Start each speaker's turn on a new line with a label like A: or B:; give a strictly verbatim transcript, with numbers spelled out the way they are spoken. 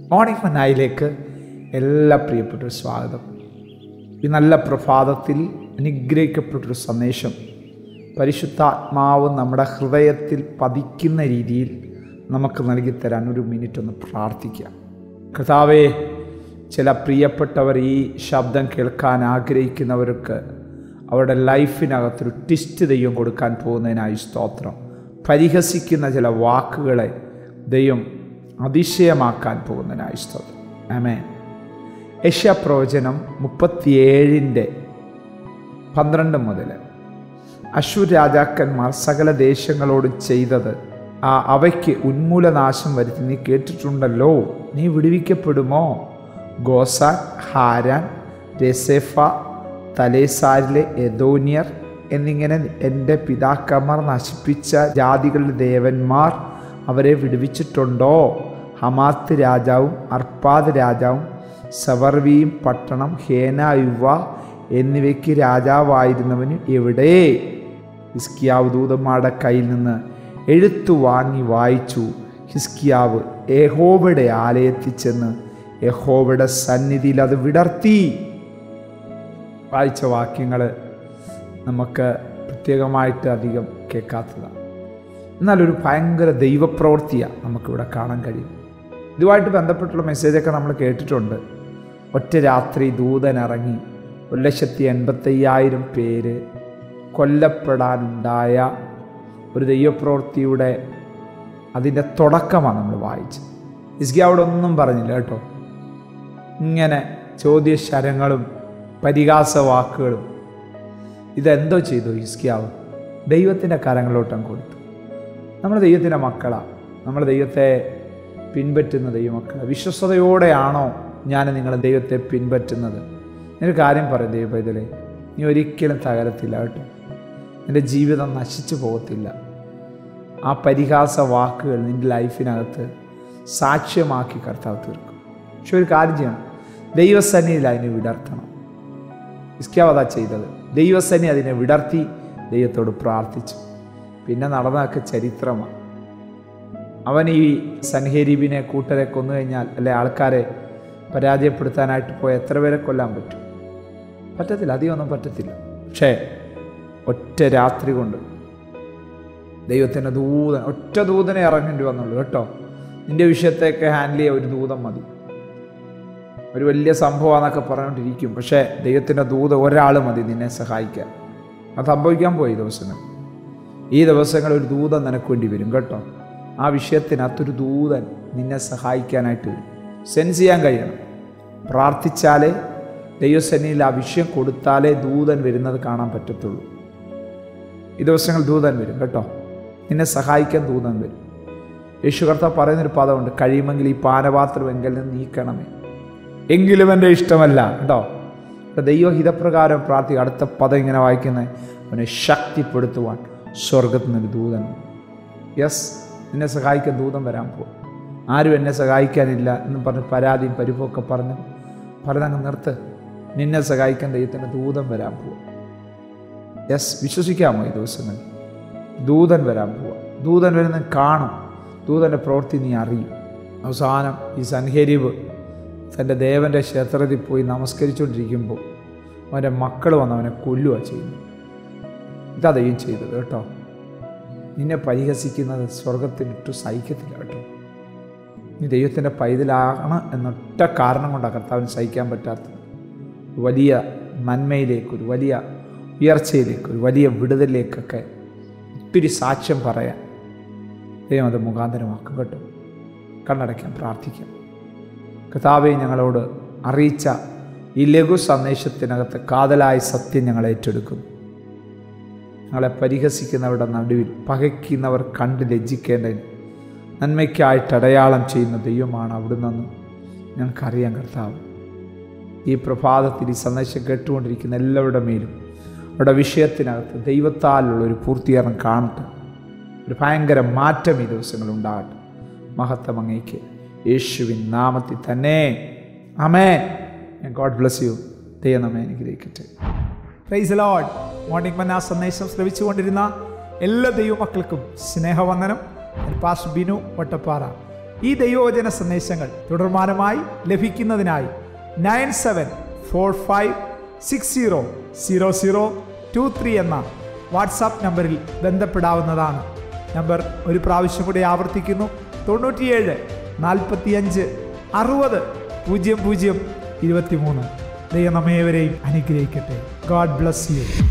A: Morning മന്നായിലേക്ക് എല്ലാ പ്രിയപ്പെട്ടൊരു സ്വാഗതം. ഈ നല്ല പ്രഭാതത്തിൽ അനുഗ്രഹിക്കപ്പെട്ടൊരു സന്ദേശം പരിശുദ്ധാത്മാവ് നമ്മുടെ ഹൃദയത്തിൽ പതിക്കുന്ന രീതിയിൽ നമുക്ക് നൽകിത്തരാൻ ഒരു മിനിറ്റ് ഒന്ന് പ്രാർത്ഥിക്കാം. കർത്താവേ, ചില പ്രിയപ്പെട്ടവർ ഈ ശബ്ദം കേൾക്കാൻ ആഗ്രഹിക്കുന്നവർക്ക് അവരുടെ ലൈഫിനകത്തൊരു ട്വിസ്റ്റ് ദൈവം കൊടുക്കാൻ പോകുന്നതിനായി സ്തോത്രം. പരിഹസിക്കുന്ന ചില വാക്കുകളെ ദൈവം അതിശയമാക്കാൻ പോകുന്നതിനായി സ്തോത്രം. ആമേൻ. യെശയ്യാപ്രവചനം മുപ്പത്തിയേഴിൻ്റെ പന്ത്രണ്ട് മുതൽ അശ്ശൂർ രാജാക്കന്മാർ സകല ദേശങ്ങളോടും ചെയ്തത് ആ അവയ്ക്ക് ഉന്മൂലനാശം വരുത്തി നീ കേട്ടിട്ടുണ്ടല്ലോ. നീ വിടുവിക്കപ്പെടുമോ? ഗോസാൻ, ഹാരാൻ, രസേഫ, തലേസാരിലെ എദോനിയർ എന്നിങ്ങനെ എൻ്റെ പിതാക്കന്മാർ നശിപ്പിച്ച ജാതികളുടെ ദേവന്മാർ അവരെ വിടുവിച്ചിട്ടുണ്ടോ? ഹമാത്ത് രാജാവും അർപ്പാദ് രാജാവും സവർവിയും പട്ടണം ഹേനായുവ എന്നിവയ്ക്ക് രാജാവായിരുന്നവന് എവിടെ? ഹിസ്കിയാവ് ദൂതന്മാരുടെ കയ്യിൽ നിന്ന് എഴുത്തു വാങ്ങി വായിച്ചു. ഹിസ്കിയാവ് യഹോവയുടെ ആലയത്തിൽ ചെന്ന് യഹോവയുടെ സന്നിധിയിൽ അത് വിടർത്തി. വായിച്ച വാക്യങ്ങൾ നമുക്ക് പ്രത്യേകമായിട്ട് അധികം കേൾക്കാത്തതാണ്. എന്നാലൊരു ഭയങ്കര ദൈവപ്രവൃത്തിയാണ് നമുക്കിവിടെ കാണാൻ കഴിയും. ഇതുമായിട്ട് ബന്ധപ്പെട്ടുള്ള മെസ്സേജൊക്കെ നമ്മൾ കേട്ടിട്ടുണ്ട്. ഒറ്റ രാത്രി ദൂതൻ ഇറങ്ങി ഒരു ലക്ഷത്തി എൺപത്തയ്യായിരം പേര് കൊല്ലപ്പെടാനുണ്ടായ ഒരു ദൈവപ്രവൃത്തിയുടെ അതിൻ്റെ തുടക്കമാണ് നമ്മൾ വായിച്ചത്. ഹിസ്കിയാവ് ഒന്നും പറഞ്ഞില്ല കേട്ടോ. ഇങ്ങനെ ചോദ്യശരങ്ങളും പരിഹാസവാക്കുകളും ഇതെന്തോ ചെയ്തു ഹിസ്കിയാവ്? ദൈവത്തിൻ്റെ കരങ്ങളിലോട്ടം കൊടുത്തു. നമ്മൾ ദൈവത്തിൻ്റെ മക്കളാണ്. നമ്മൾ ദൈവത്തെ പിൻപറ്റുന്ന ദൈവമക്കളാണ്. വിശ്വസ്തയോടെയാണോ ഞാൻ നിങ്ങളെ ദൈവത്തെ പിൻപറ്റുന്നത്? ഒരു കാര്യം പറയും ദൈവപൈതലേ, നീ ഒരിക്കലും തകരത്തില്ല കേട്ടോ. നിൻ്റെ ജീവിതം നശിച്ചു പോകത്തില്ല. ആ പരിഹാസ വാക്കുകൾ നിൻ്റെ ലൈഫിനകത്ത് സാക്ഷ്യമാക്കി കർത്താവ് തീർക്കും. പക്ഷെ ഒരു കാര്യം ചെയ്യണം, ദൈവസന്നിധിയിൽ അതിനെ വിടർത്തണം. ഹിസ്കിയാവ് അതാ ചെയ്തത്. ദൈവസന്നിധി അതിനെ വിടർത്തി ദൈവത്തോട് പ്രാർത്ഥിച്ചു. പിന്നെ നടന്നതൊക്കെ ചരിത്രമാണ്. അവൻ ഈ സൻഹേരീബിനെ കൂട്ടരെ കൊന്നു കഴിഞ്ഞാൽ, അല്ലെ ആൾക്കാരെ പരാജയപ്പെടുത്താനായിട്ട് പോയ എത്ര പേരെ കൊല്ലാൻ പറ്റും? പറ്റത്തില്ല, അധികമൊന്നും പറ്റത്തില്ല. പക്ഷേ ഒറ്റ രാത്രി കൊണ്ട് ദൈവത്തിൻ്റെ ദൂതൻ, ഒറ്റ ദൂതനെ ഇറങ്ങേണ്ടി വന്നുള്ളൂ കേട്ടോ. നിൻ്റെ വിഷയത്തെയൊക്കെ ഹാൻഡിൽ ചെയ്യാൻ ഒരു ദൂതൻ മതി. ഒരു വലിയ സംഭവമാണെന്നൊക്കെ പറഞ്ഞുകൊണ്ടിരിക്കും. പക്ഷേ ദൈവത്തിൻ്റെ ദൂത ഒരാൾ മതി നിന്നെ സഹായിക്കാൻ. അത് സംഭവിക്കാൻ പോയി ദിവസങ്ങൾ. ഈ ദിവസങ്ങൾ ഒരു ദൂതൻ നിനക്ക് വേണ്ടി വരും കേട്ടോ. ആ വിഷയത്തിനകത്തൊരു ദൂതൻ നിന്നെ സഹായിക്കാനായിട്ട് വരും. സെൻസ് ചെയ്യാൻ കഴിയണം. പ്രാർത്ഥിച്ചാലേ, ദൈവസന്നിധിയിൽ ആ വിഷയം കൊടുത്താലേ ദൂതൻ വരുന്നത് കാണാൻ പറ്റത്തുള്ളൂ. ഈ ദിവസങ്ങൾ ദൂതൻ വരും കേട്ടോ. നിന്നെ സഹായിക്കാൻ ദൂതൻ വരും. യേശു കർത്താവ് പറയുന്നൊരു പദമുണ്ട്, കഴിയുമെങ്കിൽ ഈ പാനപാത്രം എങ്കിൽ നിന്ന് നീക്കണമേ, എങ്കിലും എൻ്റെ ഇഷ്ടമല്ല കേട്ടോ. ദൈവഹിതപ്രകാരം പ്രാർത്ഥിക്കുക. അടുത്ത പദം ഇങ്ങനെ വായിക്കുന്നത്, അവനെ ശക്തിപ്പെടുത്തുവാൻ സ്വർഗത്തിൽ നിന്നൊരു ദൂതൻ. യെസ്, നിന്നെ സഹായിക്കാൻ ദൂതൻ വരാൻ പോകും. ആരും എന്നെ സഹായിക്കാനില്ല എന്ന് പറഞ്ഞ് പരാതിയും പരിപ്പൊക്കെ പറഞ്ഞ് പറഞ്ഞങ്ങ് നിർത്ത്. നിന്നെ സഹായിക്കാൻ ദൈവത്തിൻ്റെ ദൂതൻ വരാൻ പോവുക. യെസ്, വിശ്വസിക്കാമോ? ഈ ദിവസങ്ങൾ ദൂതൻ വരാൻ പോവുക. ദൂതൻ വരുന്ന കാണും. ദൂതൻ്റെ പ്രവൃത്തി നീ അറിയും. അവസാനം ഈ സൻഹേരീബ് തൻ്റെ ദേവൻ്റെ ക്ഷേത്രത്തിൽ പോയി നമസ്കരിച്ചുകൊണ്ടിരിക്കുമ്പോൾ അവൻ്റെ മക്കൾ വന്ന് അവനെ കൊല്ലുക ചെയ്യുന്നു. ഇതാ ദൈവം ചെയ്തത് കേട്ടോ. നിന്നെ പരിഹസിക്കുന്നത് സ്വർഗത്തിനിട്ടു സഹിക്കത്തില്ല കേട്ടോ. നീ ദൈവത്തിൻ്റെ പൈതലാണ് എന്നൊറ്റ കാരണം കൊണ്ടാണ് കർത്താവിന് സഹിക്കാൻ പറ്റാത്തത്. വലിയ നന്മയിലേക്ക്, ഒരു വലിയ ഉയർച്ചയിലേക്ക്, ഒരു വലിയ വിടുതലിലേക്കൊക്കെ ഒത്തിരി സാക്ഷ്യം പറയാൻ ദൈവം അത് മുഖാന്തരമാക്കും കേട്ടോ. കണ്ണടയ്ക്കാം, പ്രാർത്ഥിക്കാം. കർത്താവേ, ഞങ്ങളോട് അറിയിച്ച ഈ ലഘു സന്ദേശത്തിനകത്ത് കാതലായ സത്യം ഞങ്ങൾ ഏറ്റെടുക്കുന്നു. ഞങ്ങളെ പരിഹസിക്കുന്നവരുടെ നടുവിൽ പകയ്ക്കുന്നവർ കണ്ട് ലജ്ജിക്കേണ്ടതിന് നന്മയ്ക്കായിട്ട് അടയാളം ചെയ്യുന്ന ദൈവമാണ് അവിടുന്ന് ഞങ്ങൾക്കറിയാം കർത്താവ്. ഈ പ്രഭാതത്തിൽ ഈ സന്ദേശം കേട്ടുകൊണ്ടിരിക്കുന്ന എല്ലാവരുടെ മേലും അവരുടെ വിഷയത്തിനകത്ത് ദൈവത്താലുള്ള ഒരു പൂർത്തീകരണം കാണട്ടെ. ഒരു ഭയങ്കര മാറ്റം ഈ ദിവസങ്ങൾ ഉണ്ടാകട്ടെ. മഹത്വം അങ്ങേക്ക്, യേശുവിൻ നാമത്തിൽ തന്നെ. ആമേൻ. God bless you. ദൈവം നമ്മെ അനുഗ്രഹിക്കട്ടെ. Praise the Lord. മോർണിംഗ് മന്ന സന്ദേശം ശ്രവിച്ചുകൊണ്ടിരുന്ന എല്ലാ ദൈവമക്കൾക്കും സ്നേഹവന്ദനം. പാസ്റ്റർ ബിനു വട്ടപ്പാറ. ഈ ദൈവവചന സന്ദേശങ്ങൾ തുടർമാനമായി ലഭിക്കുന്നതിനായി nine seven four five six zero zero zero two three എന്ന വാട്സാപ്പ് നമ്പറിൽ ബന്ധപ്പെടാവുന്നതാണ്. നമ്പർ ഒരു പ്രാവശ്യം കൂടി ആവർത്തിക്കുന്നു: തൊണ്ണൂറ്റിയേഴ് നാൽപ്പത്തിയഞ്ച് അറുപത് പൂജ്യം പൂജ്യം ഇരുപത്തി മൂന്ന്. ദൈവം നമ്മേവരെയും അനുഗ്രഹിക്കട്ടെ. God bless U.